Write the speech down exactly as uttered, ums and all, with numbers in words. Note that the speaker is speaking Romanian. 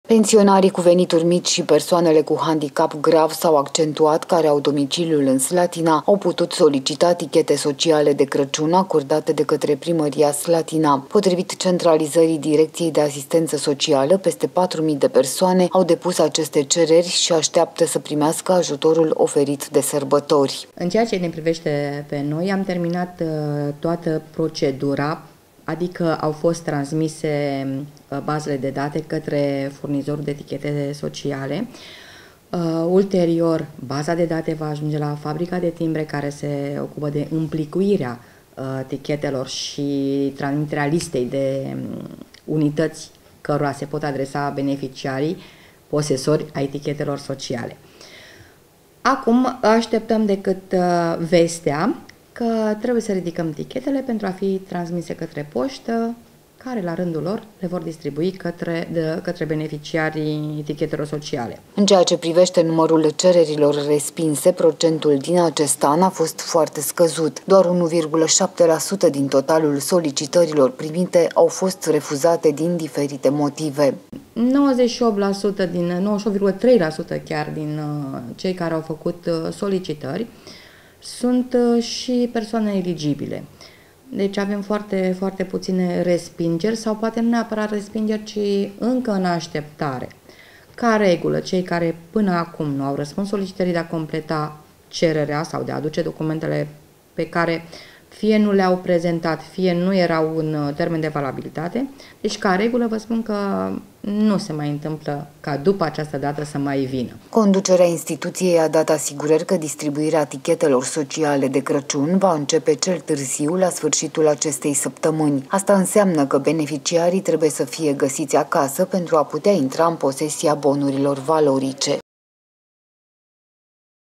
Pensionarii cu venituri mici și persoanele cu handicap grav sau accentuat care au domiciliul în Slatina au putut solicita tichete sociale de Crăciun acordate de către Primăria Slatina. Potrivit centralizării Direcției de Asistență Socială, peste patru mii de persoane au depus aceste cereri și așteaptă să primească ajutorul oferit de sărbători. În ceea ce ne privește pe noi, am terminat toată procedura, adică au fost transmise bazele de date către furnizorul de etichete sociale. Uh, ulterior, baza de date va ajunge la fabrica de timbre care se ocupă de împlicuirea uh, etichetelor și transmiterea listei de um, unități cărora se pot adresa beneficiarii posesori a etichetelor sociale. Acum așteptăm decât uh, vestea că trebuie să ridicăm etichetele pentru a fi transmise către poștă, care la rândul lor le vor distribui către, de, către beneficiarii etichetelor sociale. În ceea ce privește numărul cererilor respinse, procentul din acest an a fost foarte scăzut. Doar unu virgulă șapte la sută din totalul solicitărilor primite au fost refuzate din diferite motive. nouăzeci și opt la sută din, nouăzeci și opt virgulă trei la sută chiar din uh, cei care au făcut uh, solicitări sunt uh, și persoane eligibile. Deci avem foarte, foarte puține respingeri sau poate nu neapărat respingeri, ci încă în așteptare. Ca regulă, cei care până acum nu au răspuns solicitării de a completa cererea sau de a aduce documentele pe care fie nu le-au prezentat, fie nu erau în termen de valabilitate, deci ca regulă vă spun că nu se mai întâmplă ca după această dată să mai vină. Conducerea instituției a dat asigurări că distribuirea etichetelor sociale de Crăciun va începe cel târziu la sfârșitul acestei săptămâni. Asta înseamnă că beneficiarii trebuie să fie găsiți acasă pentru a putea intra în posesia bonurilor valorice.